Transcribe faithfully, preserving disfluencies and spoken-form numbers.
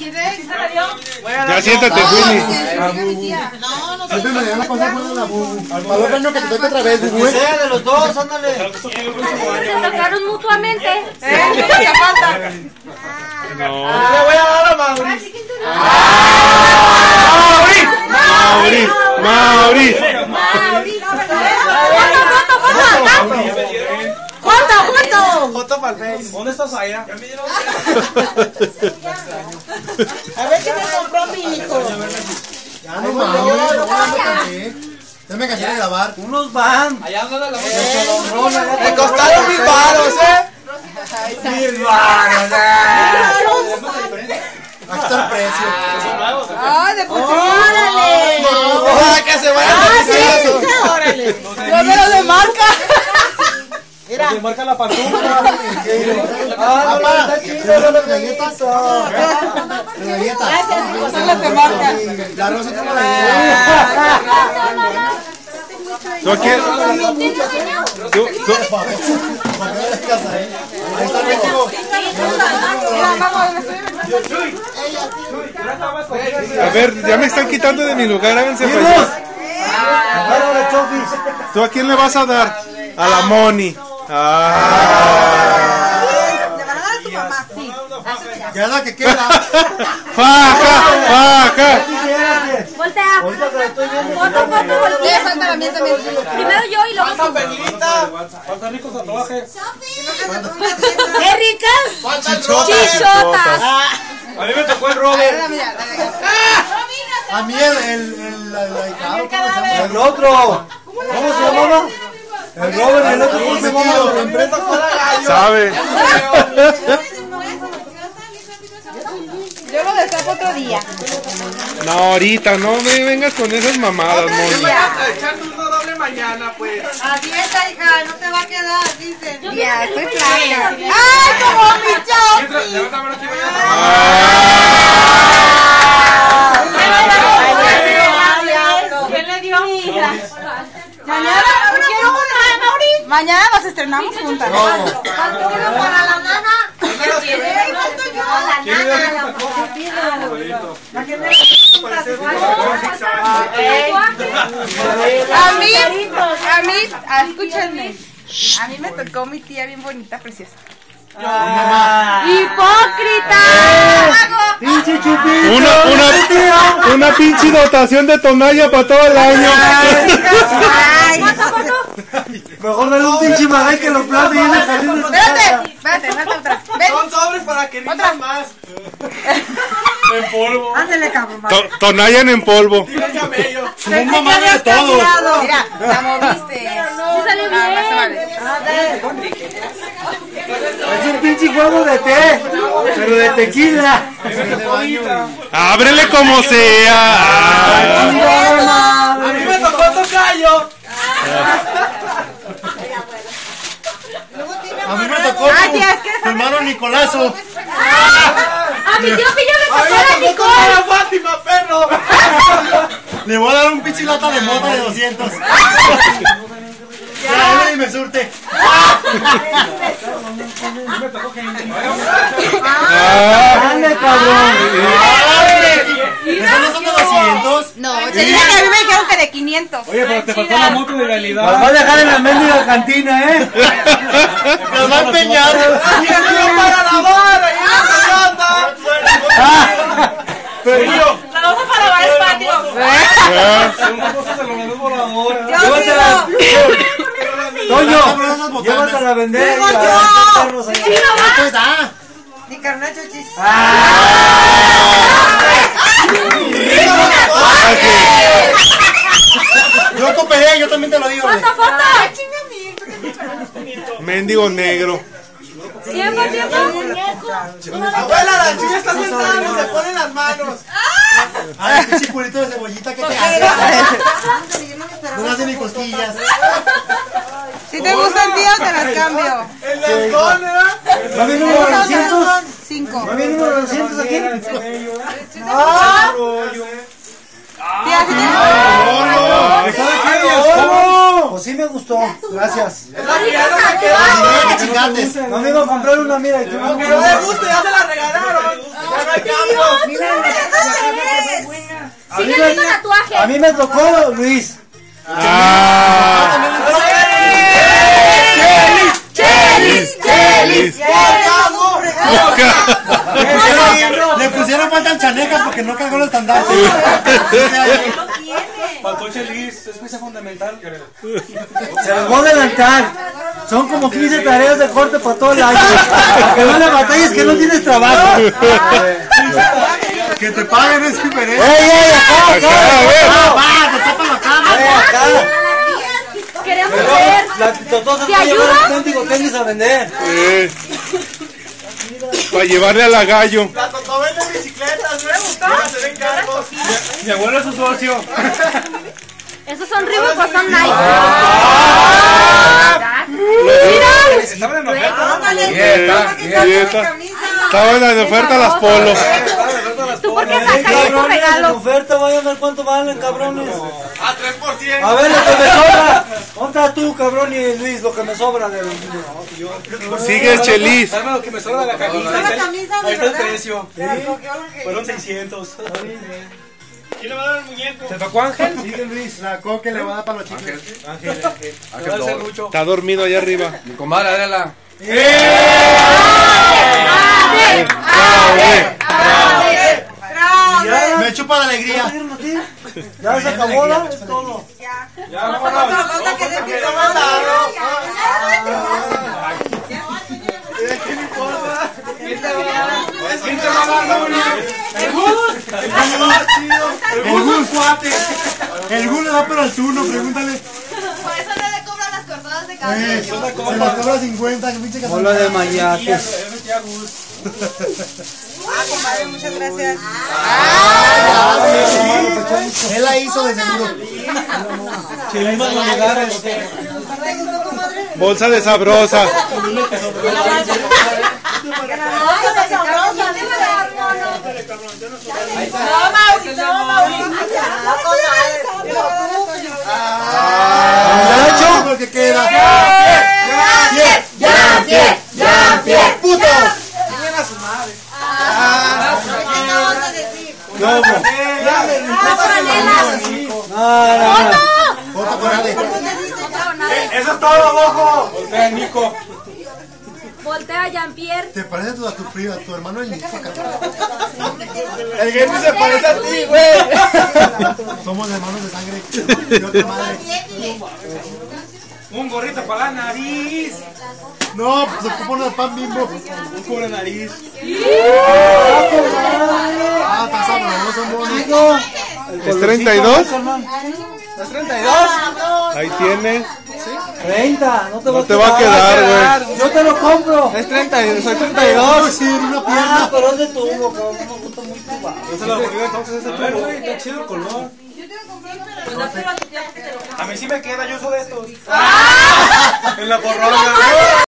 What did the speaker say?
¿Sí ves? Ya siéntate, Willy. No, no. Siempre me dan la cosa buena la Bubu. Al valor año que te toque otra vez, Bubu. Sea de los dos, ándale. Se tocaron mutuamente. ¿Eh? ¿Qué falta? No. Le voy a dar a Mauricio. Mauricio. Mauricio. ¡Junto, junto! Foto para el Face. ¿Dónde está Zaira? A ver qué me compró mi hijo. Ya no mames, no mames. Ya me cansé de grabar. Unos van. Allá anda la música. Me costaron mil baros, ¿eh? Mil baros, eh. Aquí está el precio. ¡Ah, de puto! ¡Órale! Ojalá que se vayan ¡Ah, a sí! ¡Órale! ¡Yo veo de marca! Mira. Se marca la pantufla. Ah, papá, ¿quieres las galletas? Las galletas. Gracias, son las de marca. La rosa como la ¿Tú aquí? ¿Tú, tú? Para que veas casa, ¿eh? Ahí está el México. A ver, ya me están quitando de mi lugar, háganse para allá. ¿Tú a quién le vas a dar? A la Moni. Ah. Le van a dar a tu mamá, sí. Ya es la que queda. ¡Faja! ¡Faja! Voltea. Foto, foto, Le voltea. falta la mía también. Primero yo y luego tú. Falta rico tatuaje. ¡Qué ricas! Chichotas. Chichotas. A mí me tocó el Robert. A mí el, el, el, el, El otro. ¿Cómo se llamaba? El Robert y el otro. ¿Cómo se llamaba? La empresa fue la gallo. ¿Sabe? Yo lo destapo otro día. No, ahorita, no me vengas con esas mamadas, Moni. Echarte una doble mañana, pues. A dieta, hija, no te va a quedar, dicen. Ya, estoy flaca. ¡Ay, como mi Chofi! Levántame aquí ¿Quién le dio? Mañana, quiero una, Mauricio. Mañana nos estrenamos juntas. No. Para la nana. A mí, a mí, ah, escúchenme. A mí me tocó mi tía bien bonita, preciosa. ¡Hipócrita! Pinche chupito. Una, una, una pinche dotación de tonalla para todo el año. Ay, Mejor dale un pinche maray que lo plate y en el jardín de su casa. espérate, espérate, falta otra. Ven, Son sobres para que rindan más. En polvo. ándale, cabrón. To- Tonayan en polvo. Tira el camello. Pensé que habías cambiado. Mira, la moviste. Sí salió bien. Ah, se vale. Es un pinche juego de té, pero de tequila. Ábrele como sea. Ay. A mí me tocó tocayo. A mí me tocó Ay, tu, tía, es que esa tu hermano Nicolazo. A mi tío Pillo le A mí tocó la me tocó a Nicole. la Fátima, perro. Le voy a dar un pinche lata de mota de doscientos. Ya, y me surte. Ah. Dale, cabrón. ¿Eso no son de doscientos? No, te dije que a mí me dijeron que de quinientos. Oye, pero te faltó la moto de realidad. Nos va a dejar en la mendiga cantina, ¿eh? Nos va a empeñar. ¡Y el tío para lavar! ¡Ahí está! Pero yo. La vamos a para lavar el patio. Son cosas de los menús voladores. Yo Llévatela. Toño, Toño, llévatela a vender. Digo y a yo. hacer perros allá. pues da. Ni carnal chochis. Yo cooperé, yo también te lo digo. ¡Foto, foto! Mendigo negro. ¡Tiempo, tiempo! Abuela, la chica está sentada y se pone las manos. Ay, pinche culito de cebollita, ¿qué te hace? No hace ni cosquillas. Si te gustan, tío, te las cambio. El halcón, ¿verdad? ¿Va bien número doscientos? Cinco. ¿Va bien número doscientos aquí? Ah. Tía, si te ¿Sabe qué? Pues sí me gustó. Gracias. Es la que ya no me queda. Que chingates. No me iba a comprar una, mira. Aunque no le guste, ya se la regalaron. Ya no hay cambio. A mí me tocó Luis. Ah. Chelis, Chelis. Le pusieron falta al Chaneca porque no cargó los estandartes. Faltó Chelis, es pieza fundamental. Se los voy a adelantar. Son como quince tareas de corte para todo el año. Que no le batalles que no tienes trabajo. Que te paguen es diferente. ¡Ey, ey! ¡Acá, acá! ¡Va, te tapan la cara! ¡Ey, acá! Queremos Pero ver. la totosa ¿Te puede llevar ayuda? auténtico tenis a vender. Eh. Para llevarle a la gallo. La Totó vende bicicletas, ¿me gustó? Se ven cargos. Mi abuelo es su socio. ¿Esos son Reebok o son Nike? Estaban en oferta. Dieta, dieta. Estaban en oferta las polos. ¿Tú por qué Ey, sacas tu cabrones, en regalo? oferta, vayan a ver cuánto valen, cabrones. A tres por ciento. A ver lo que me sobra. ¿Dónde estás tú, cabrón, y Luis? Lo que me sobra de... Sigue el Chelis. Dame lo que me sobra de la camisa. La Ahí está- camisa, Ahí está el ¿verdad? precio. Fueron seiscientos. ¿Quién le va a dar el muñeco? ¿Te tocó Ángel? Sigue Luis. La coque le va a dar para los chicos. Ángel, Ángel. Ángel va a hacer mucho. Está dormido allá arriba. Mi comadre Adela. Me chupa de alegría. Ya se acabó, ¿no? Es todo. Ya, vámonos. ¿Quién te va a dar? El Gus. El Gus cuate. El Gus le da para el turno, pregúntale. Por eso no le cobran las cortadas de Eh, cabello. se las cobra cincuenta, que pinche Hola de mayates. Ah, compadre, muchas gracias. Él la hizo de seguro. Bolsa de sabrosa. No, Mauri, no, Mauri. Ah, lo que queda. ¡Ya, ya, ya, ya, ya, puto! No, no. No, no, no. Foto con Ale. Eso es todo, bojo. Voltea, Nico. Voltea, Jean-Pierre. ¿Te parece a tu, a tu primo, a tu hermano el Nico, cabrón? El game se parece a ti, güey. Somos hermanos de sangre. De otra madre. Un gorrito para la nariz. No, pues ocupa uno de pan Bimbo. Un cubre nariz. Ah, está sabroso, bonito. ¿Es treinta y dos? ¿Es treinta y dos? Ahí tiene. treinta, no te va No te va a quedar, güey. Yo te lo compro. Es treinta y dos, soy treinta y No, dos. sí, en una Ah, pierna. pero es de tu Hugo, cabrón. No me gusta muy tu va. Yo se lo volví entonces ese tubo. güey, está chido el color. A mí sí me queda, yo uso de estos. En la borrona.